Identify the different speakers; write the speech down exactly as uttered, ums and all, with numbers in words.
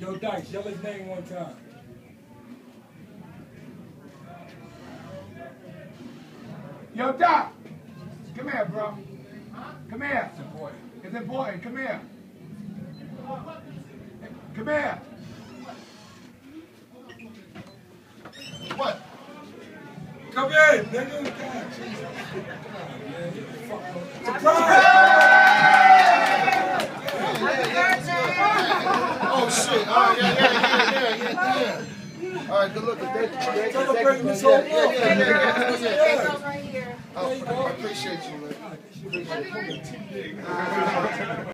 Speaker 1: Yo, Dice, yell his name one time. Yo, Doc, come here, bro. Come here. It's important. It's important. Come here. Come here.
Speaker 2: What?
Speaker 1: Come in, nigga. God, Jesus. Surprise!
Speaker 2: Oh shit! All right, yeah, yeah, yeah, yeah, yeah. All right, good looking. Thank you.
Speaker 1: Celebrating this whole
Speaker 2: Yeah, yeah, yeah, yeah, yeah, yeah.
Speaker 3: Right here.
Speaker 2: Oh, I appreciate you, man. Appreciate you.